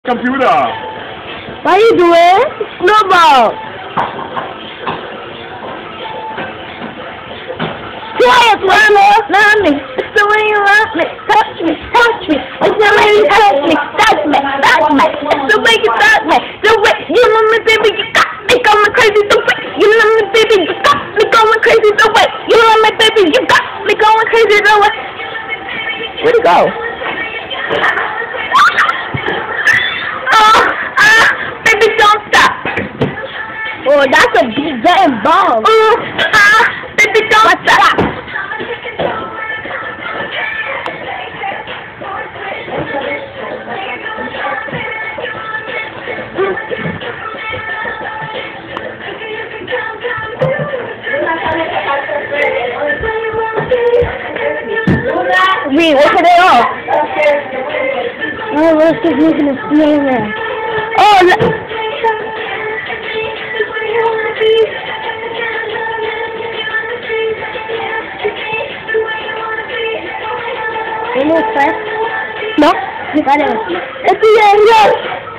Computer. What are you doing? Snowball. Quiet, Mama. Love me. It's the way you love me. Touch me, touch me. It's the way you touch me. Touch me, touch me. It's the way you touch me. The way you love me, baby. You got me going crazy. The way you love me, baby. You got me going crazy. The way you love me, baby. You got me going crazy. The way. Where'd it go? Baby, don't stop. Oh, that's a big giant ball. Baby, don't stop. Wait, what's it off? Oh, let's just making a snowman. Oh, no first? No? Vale. It's the end, yes!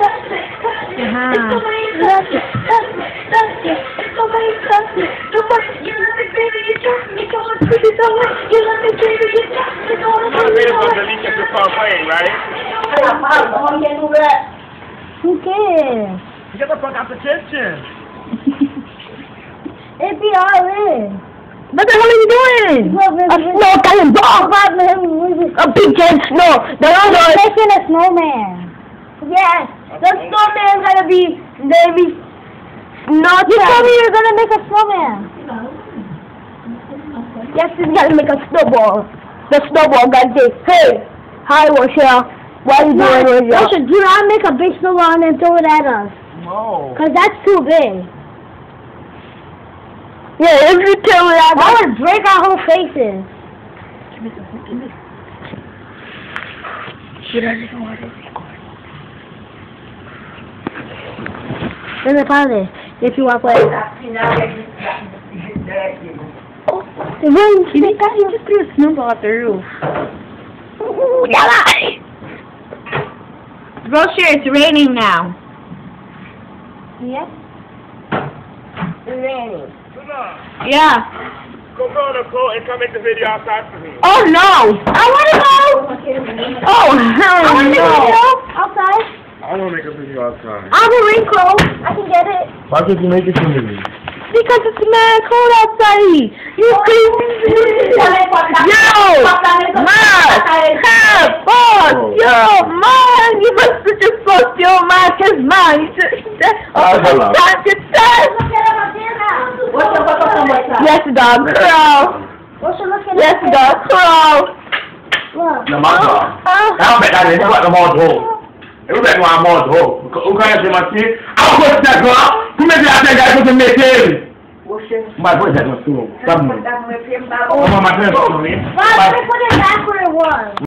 Who cares? You got the fuck out the kitchen. It be all in. What the hell are you doing? A snow giant ball. A big giant snow. We're making a snowman. Yes. The snowman's gonna be not. You told me you were gonna make a snowman. Yes, he's gonna make a snowball. The snowball got this. Hey, hi, Rochelle. What are you doing, Rochelle? Rochelle, do not make a big snowball and then throw it at us. No. Cause that's too big. Yeah, if you tell me that, I would break our whole faces. Give me. Should I just want to record? Then the pilot, if you walk away. Oh, you just threw a snowball at the roof. Ooh, yalla! Rocher, it's raining now. Yes? It's raining. Yeah. Go to the coat and come make the video outside for me. Oh no! I want to go! Oh, hell no! I want to make a video outside. I want to make a video outside. I have a raincoat. I can get it. Why can't you make it for me? Because it's mad cold outside. You crazy? Yo! Man! Hey, boss! Yo, man! You must have just lost your mind. His mind. Yes, dog. Crow. Yes, dog. Crow. No, my dog. I bet I didn't want them all to everybody want more to who can't see my teeth? I'll go to that girl. Who made that thing I couldn't make it? My voice has no soul. Come on. Oh, my friend. Why did I put it back where it was?